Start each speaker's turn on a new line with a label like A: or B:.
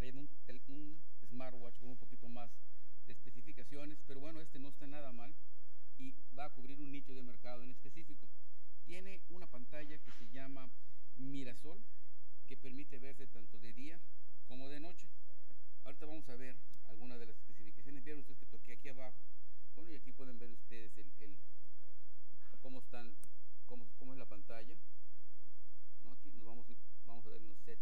A: trayendo un smartwatch con un poquito más de especificaciones, pero bueno, este no está nada mal y va a cubrir un nicho de mercado en específico. Tiene una pantalla que se llama Mirasol, que permite verse tanto de día como de noche. Ahorita vamos a ver algunas de las especificaciones. Vieron ustedes que toqué aquí abajo. Bueno, y aquí pueden ver ustedes cómo están, cómo es la pantalla. ¿No? Aquí nos vamos a ver en los